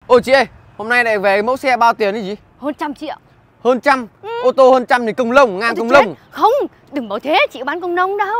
Ôi chị ơi, hôm nay lại về mẫu xe bao tiền đấy chị? Hơn 100 triệu. Hơn trăm? Ô tô hơn trăm thì công lông, ngang công lông. Không, đừng bảo thế, chị có bán công nông đâu.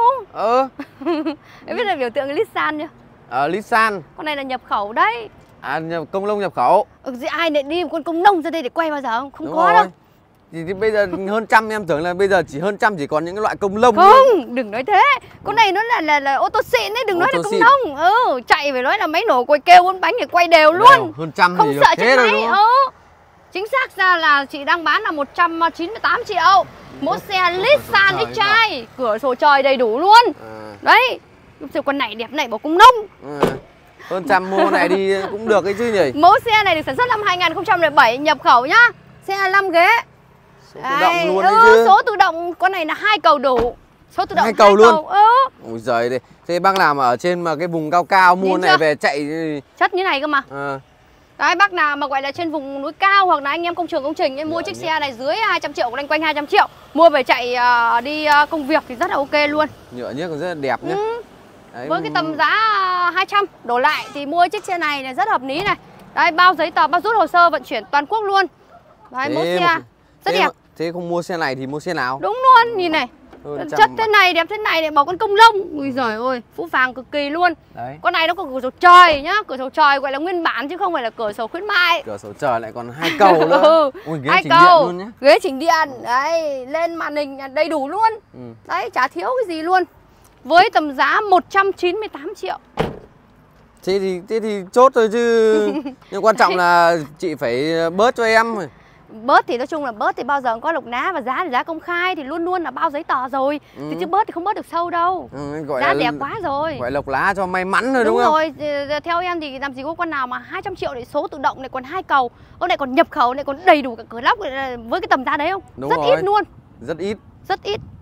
Em biết là biểu tượng cái Nissan chưa? Nissan. Con này là nhập khẩu đấy. Công lông nhập khẩu. Ai lại đi một con công nông ra đây để quay bao giờ không? Không Đúng có rồi. đâu. Thì bây giờ hơn trăm em tưởng là bây giờ chỉ hơn trăm chỉ còn những cái loại công lông. Không, đừng nói thế. Con này nó là ô tô xịn đấy, đừng nói là công nông. Chạy phải nói là máy nổ quay kêu 4 bánh để quay đều luôn. Hơn trăm không thì sợ thế chết rồi. Chính xác ra là chị đang bán là 198 triệu. Mẫu xe Nissan X-Trail, cửa sổ trời đầy đủ luôn. Đấy. Con này đẹp này bảo công nông. Hơn trăm mua này đi cũng được ấy chứ nhỉ. Mẫu xe này được sản xuất năm 2007, nhập khẩu nhá. Xe 5 ghế. Số tự động luôn đấy chứ. Số tự động, con này là 2 cầu đủ. Số tự động 2 cầu luôn. Ôi giời đây. Thế bác làm ở trên mà cái vùng cao cao mua này về chạy chất như này cơ mà. Đấy, bác nào mà gọi là trên vùng núi cao hoặc là anh em công trường công trình ấy, mua chiếc xe này dưới 200 triệu, loanh quanh 200 triệu, mua về chạy đi công việc thì rất là ok luôn. Nhựa nhếch còn rất là đẹp nhé. Đấy, với cái tầm giá 200 đổ lại thì mua chiếc xe này là rất hợp lý này. Đấy, bao giấy tờ, bao rút hồ sơ vận chuyển toàn quốc luôn. Đấy, mẫu xe rất đẹp. Thế không mua xe này thì mua xe nào? Đúng luôn, nhìn này. Chất thế này, đẹp thế này để bảo con công lông. Ui giời ơi, phũ phàng cực kỳ luôn. Đấy. Con này nó có cửa sổ trời nhá, cửa sổ trời gọi là nguyên bản chứ không phải là cửa sổ khuyến mại. Cửa sổ trời lại còn 2 cầu nữa. Ui, ghế 2 chỉnh cầu. điện luôn nhé. Ghế chỉnh điện, đấy, lên màn hình đầy đủ luôn. Đấy, chả thiếu cái gì luôn. Với tầm giá 198 triệu. Thế thì chốt thôi chứ. Nhưng quan trọng là chị phải bớt cho em. Bớt thì nói chung là bớt thì bao giờ cũng có lộc ná, và giá thì giá công khai thì luôn luôn là bao giấy tờ rồi. Thì chứ bớt thì không bớt được sâu đâu. Gọi giá là đẹp quá rồi. Gọi lộc lá cho may mắn thôi đúng không? Đúng rồi, theo em thì làm gì có con nào mà 200 triệu để số tự động này còn 2 cầu. Ô này còn nhập khẩu này còn đầy đủ cả cửa lóc với cái tầm giá đấy không? Đúng rất rồi. ít luôn. Rất ít. Rất ít.